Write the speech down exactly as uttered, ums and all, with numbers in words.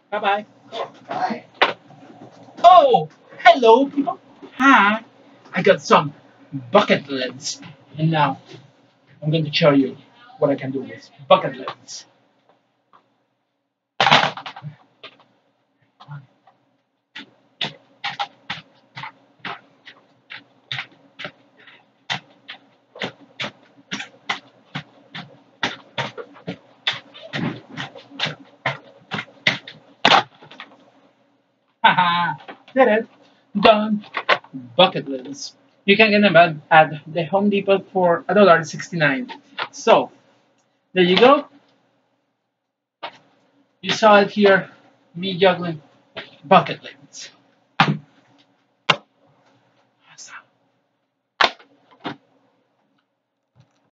Bye bye. Bye. Oh, hello, people. Hi. I got some bucket lids, and now I'm going to show you what I can do with bucket lids. Haha, did it. Done. Bucket lids. You can get them at, at the Home Depot for a dollar sixty-nine. So there you go. You saw it here. Me juggling bucket lid.